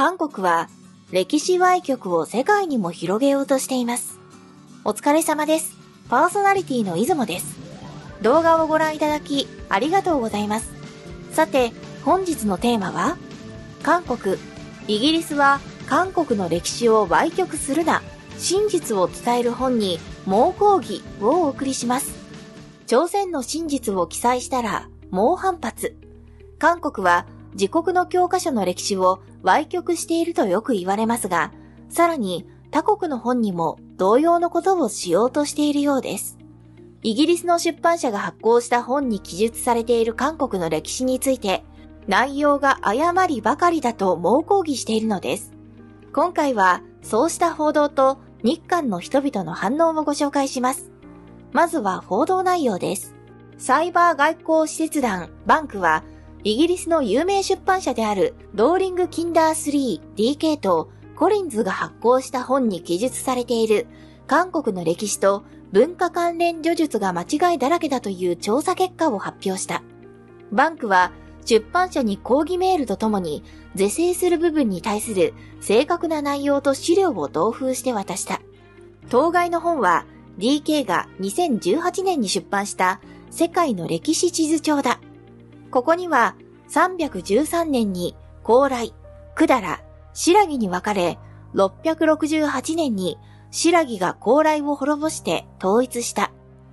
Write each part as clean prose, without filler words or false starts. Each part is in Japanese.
韓国は歴史歪曲を世界にも広げようとしています。お疲れ様です。パーソナリティの出雲です。動画をご覧いただきありがとうございます。さて、本日のテーマは、韓国、イギリスは韓国の歴史を歪曲するな、真実を伝える本に猛抗議をお送りします。朝鮮の真実を記載したら猛反発。韓国は自国の教科書の歴史を歪曲しているとよく言われますが、さらに他国の本にも同様のことをしようとしているようです。イギリスの出版社が発行した本に記述されている韓国の歴史について、内容が誤りばかりだと猛抗議しているのです。今回はそうした報道と日韓の人々の反応をご紹介します。まずは報道内容です。サイバー外交使節団バンクは、イギリスの有名出版社であるドーリング・キンダー 3DK とコリンズが発行した本に記述されている韓国の歴史と文化関連叙述が間違いだらけだという調査結果を発表した。バンクは出版社に抗議メールとともに是正する部分に対する正確な内容と資料を同封して渡した。当該の本は DK が2018年に出版した世界の歴史地図帳だ。ここには313年に高麗、百済、新羅に分かれ、668年に新羅が高麗を滅ぼして統一した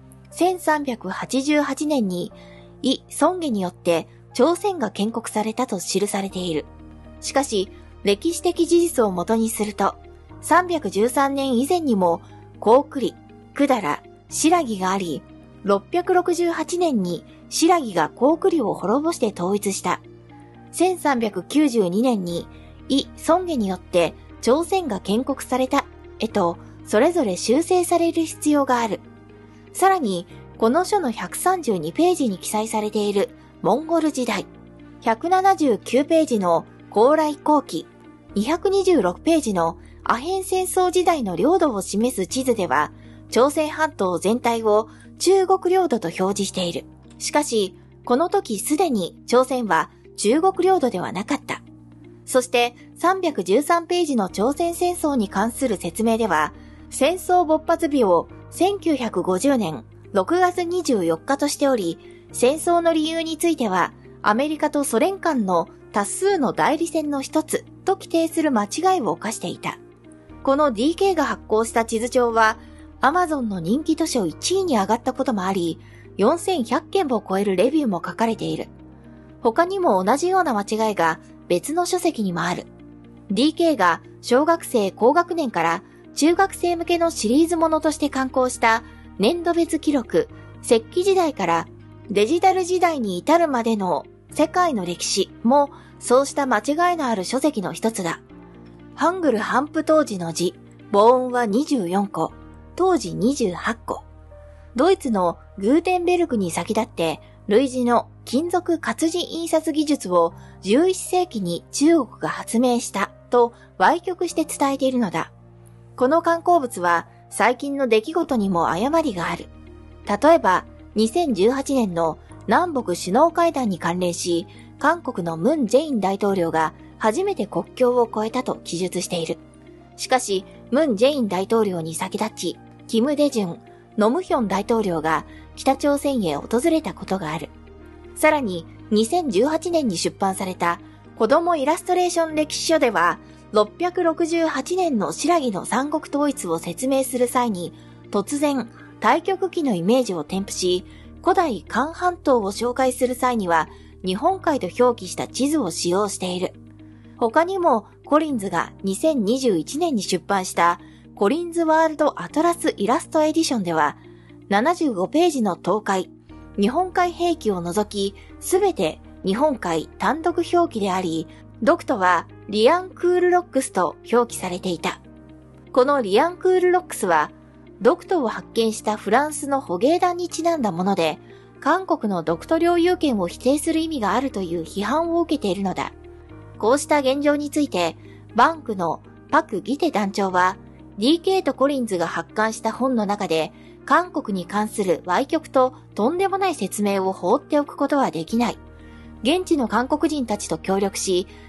。1388年にイ・ソンゲによって朝鮮が建国されたと記されている。しかし、歴史的事実をもとにすると、313年以前にも高句麗、百済、新羅があり、668年に新羅が高句麗を滅ぼして統一した。1392年にイ・ソンゲによって朝鮮が建国されたと、それぞれ修正される必要がある。さらに、この書の132ページに記載されているモンゴル時代、179ページの高麗後期、226ページのアヘン戦争時代の領土を示す地図では、朝鮮半島全体を中国領土と表示している。しかし、この時すでに朝鮮は中国領土ではなかった。そして313ページの朝鮮戦争に関する説明では、戦争勃発日を1950年6月24日としており、戦争の理由については、アメリカとソ連間の多数の代理戦の一つと規定する間違いを犯していた。この DK が発行した地図帳は、Amazon の人気図書1位に上がったこともあり、4100件を超えるレビューも書かれている。他にも同じような間違いが別の書籍にもある。DK が小学生高学年から中学生向けのシリーズものとして刊行した年度別記録、石器時代からデジタル時代に至るまでの世界の歴史もそうした間違いのある書籍の一つだ。ハングル頒布当時の字、母音は24個、当時28個。ドイツのグーテンベルクに先立って類似の金属活字印刷技術を11世紀に中国が発明したと歪曲して伝えているのだ。この刊行物は最近の出来事にも誤りがある。例えば2018年の南北首脳会談に関連し、韓国のムン・ジェイン大統領が初めて国境を越えたと記述している。しかし、ムン・ジェイン大統領に先立ち、キム・デジュン、ノムヒョン大統領が北朝鮮へ訪れたことがある。さらに、2018年に出版された子供イラストレーション歴史書では、668年の新羅の三国統一を説明する際に、突然、太極旗のイメージを添付し、古代韓半島を紹介する際には、日本海と表記した地図を使用している。他にも、コリンズが2021年に出版したコリンズワールドアトラスイラストエディションでは、75ページの東海、日本海兵器を除き、すべて日本海単独表記であり、ドクトはリアンクールロックスと表記されていた。このリアンクールロックスは、ドクトを発見したフランスの捕鯨団にちなんだもので、韓国の独ト領有権を否定する意味があるという批判を受けているのだ。こうした現状について、バンクのパク・ギテ団長は、DK とコリンズが発刊した本の中で、韓国に関する歪曲ととんでもない説明を放っておくことはできない。現地の韓国人たちと協力し、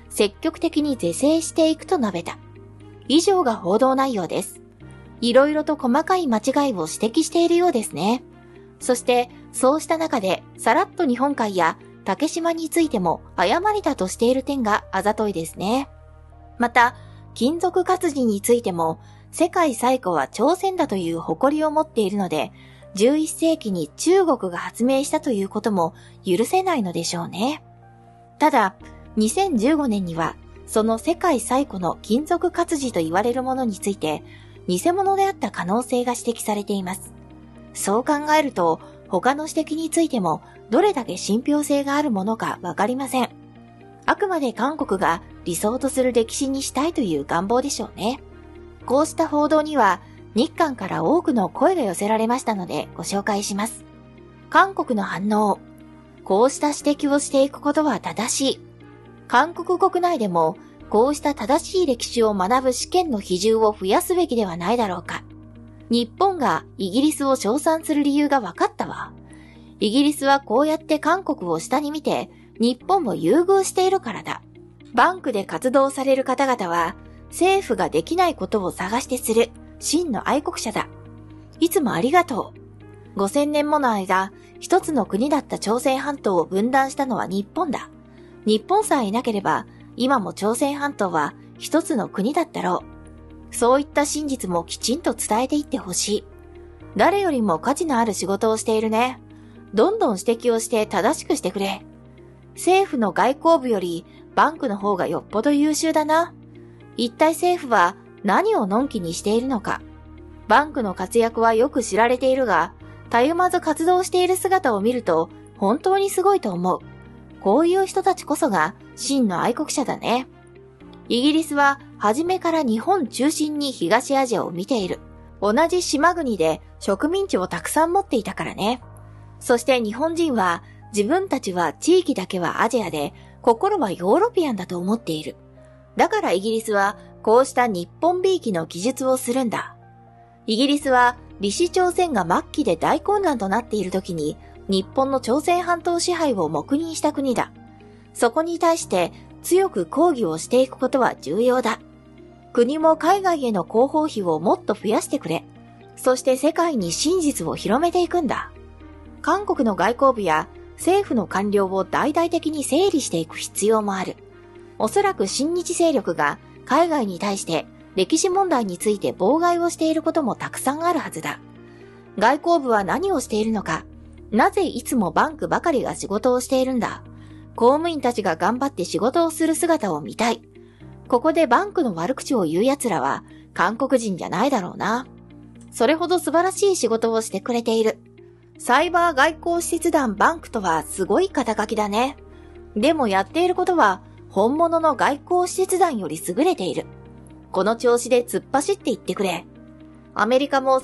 積極的に是正していくと述べた。以上が報道内容です。いろいろと細かい間違いを指摘しているようですね。そして、そうした中で、さらっと日本海や竹島についても誤りだとしている点があざといですね。また、金属活字についても、世界最古は朝鮮だという誇りを持っているので、11世紀に中国が発明したということも許せないのでしょうね。ただ、2015年には、その世界最古の金属活字と言われるものについて、偽物であった可能性が指摘されています。そう考えると、他の指摘についても、どれだけ信憑性があるものかわかりません。あくまで韓国が理想とする歴史にしたいという願望でしょうね。こうした報道には、日韓から多くの声が寄せられましたのでご紹介します。韓国の反応。こうした指摘をしていくことは正しい。韓国国内でも、こうした正しい歴史を学ぶ試験の比重を増やすべきではないだろうか。日本がイギリスを称賛する理由が分かったわ。イギリスはこうやって韓国を下に見て、日本を優遇しているからだ。バンクで活動される方々は、政府ができないことを探してする真の愛国者だ。いつもありがとう。5000年もの間、一つの国だった朝鮮半島を分断したのは日本だ。日本さえいなければ、今も朝鮮半島は一つの国だったろう。そういった真実もきちんと伝えていってほしい。誰よりも価値のある仕事をしているね。どんどん指摘をして正しくしてくれ。政府の外交部よりバンクの方がよっぽど優秀だな。一体政府は何をのんきにしているのか。バンクの活躍はよく知られているが、たゆまず活動している姿を見ると本当にすごいと思う。こういう人たちこそが真の愛国者だね。イギリスは初めから日本中心に東アジアを見ている。同じ島国で植民地をたくさん持っていたからね。そして日本人は自分たちは地域だけはアジアで心はヨーロピアンだと思っている。だからイギリスはこうした日本びいきの記述をするんだ。イギリスは李氏朝鮮が末期で大混乱となっている時に日本の朝鮮半島支配を黙認した国だ。そこに対して強く抗議をしていくことは重要だ。国も海外への広報費をもっと増やしてくれ。そして世界に真実を広めていくんだ。韓国の外交部や政府の官僚を大々的に整理していく必要もある。おそらく親日勢力が海外に対して歴史問題について妨害をしていることもたくさんあるはずだ。外交部は何をしているのか。なぜいつもバンクばかりが仕事をしているんだ。公務員たちが頑張って仕事をする姿を見たい。ここでバンクの悪口を言う奴らは韓国人じゃないだろうな。それほど素晴らしい仕事をしてくれている。サイバー外交使節団バンクとはすごい肩書きだね。でもやっていることは本物の外交使節団より優れている。この調子で突っ走っていってくれ。アメリカも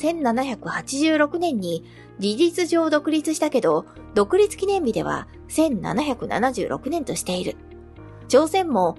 1786年に事実上独立したけど、独立記念日では1776年としている。朝鮮も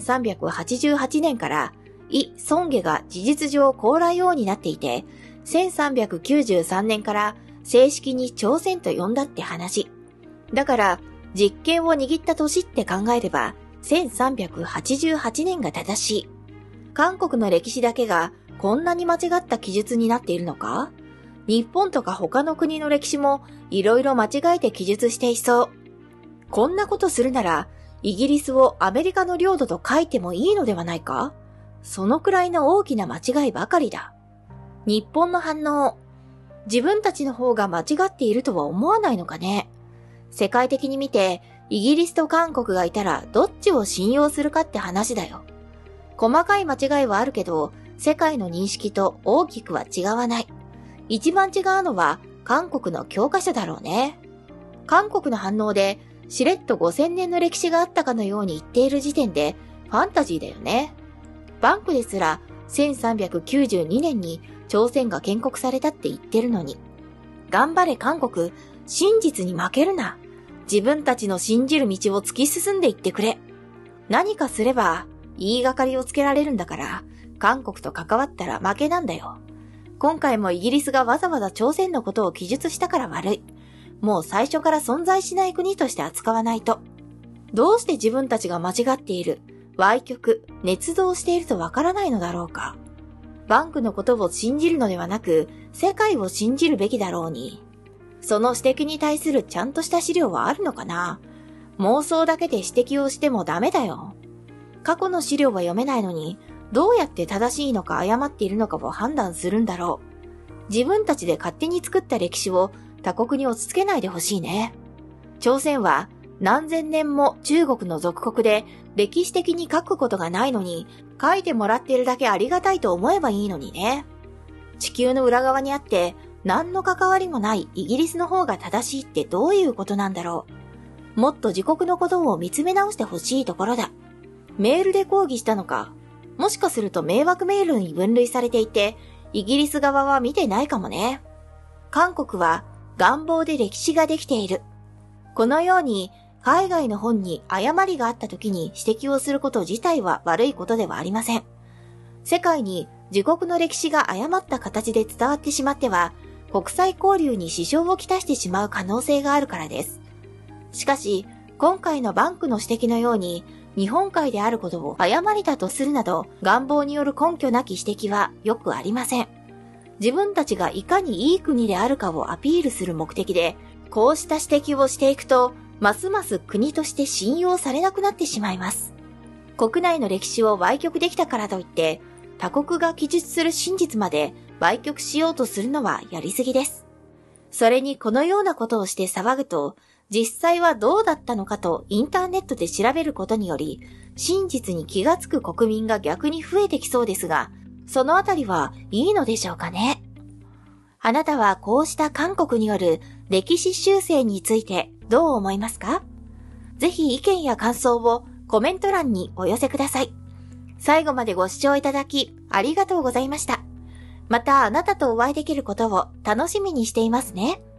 1388年からイ・ソンゲが事実上高麗王になっていて、1393年から正式に朝鮮と呼んだって話。だから、実権を握った年って考えれば、1388年が正しい。韓国の歴史だけがこんなに間違った記述になっているのか？日本とか他の国の歴史もいろいろ間違えて記述していそう。こんなことするなら、イギリスをアメリカの領土と書いてもいいのではないか？そのくらいの大きな間違いばかりだ。日本の反応。自分たちの方が間違っているとは思わないのかね。世界的に見て、イギリスと韓国がいたらどっちを信用するかって話だよ。細かい間違いはあるけど、世界の認識と大きくは違わない。一番違うのは韓国の教科書だろうね。韓国の反応で、しれっと5000年の歴史があったかのように言っている時点でファンタジーだよね。バンクですら1392年に朝鮮が建国されたって言ってるのに。頑張れ韓国、真実に負けるな。自分たちの信じる道を突き進んでいってくれ。何かすれば言いがかりをつけられるんだから、韓国と関わったら負けなんだよ。今回もイギリスがわざわざ朝鮮のことを記述したから悪い。もう最初から存在しない国として扱わないと。どうして自分たちが間違っている、 歪曲、捏造しているとわからないのだろうか。バンクのことを信じるのではなく、世界を信じるべきだろうに。その指摘に対するちゃんとした資料はあるのかな？妄想だけで指摘をしてもダメだよ。過去の資料は読めないのに、どうやって正しいのか誤っているのかを判断するんだろう。自分たちで勝手に作った歴史を他国に押し付けないでほしいね。朝鮮は何千年も中国の属国で歴史的に書くことがないのに、書いてもらっているだけありがたいと思えばいいのにね。地球の裏側にあって何の関わりもないイギリスの方が正しいってどういうことなんだろう。もっと自国のことを見つめ直してほしいところだ。メールで抗議したのか。もしかすると迷惑メールに分類されていて、イギリス側は見てないかもね。韓国は願望で歴史ができている。このように海外の本に誤りがあった時に指摘をすること自体は悪いことではありません。世界に自国の歴史が誤った形で伝わってしまっては、国際交流に支障をきたしてしまう可能性があるからです。しかし、今回のバンクの指摘のように、日本海であることを誤りだとするなど、願望による根拠なき指摘はよくありません。自分たちがいかにいい国であるかをアピールする目的で、こうした指摘をしていくと、ますます国として信用されなくなってしまいます。国内の歴史を歪曲できたからといって、他国が記述する真実まで歪曲しようとするのはやりすぎです。それにこのようなことをして騒ぐと、実際はどうだったのかとインターネットで調べることにより、真実に気がつく国民が逆に増えてきそうですが、そのあたりはいいのでしょうかね。あなたはこうした韓国による歴史修正についてどう思いますか？ぜひ意見や感想をコメント欄にお寄せください。最後までご視聴いただきありがとうございました。またあなたとお会いできることを楽しみにしていますね。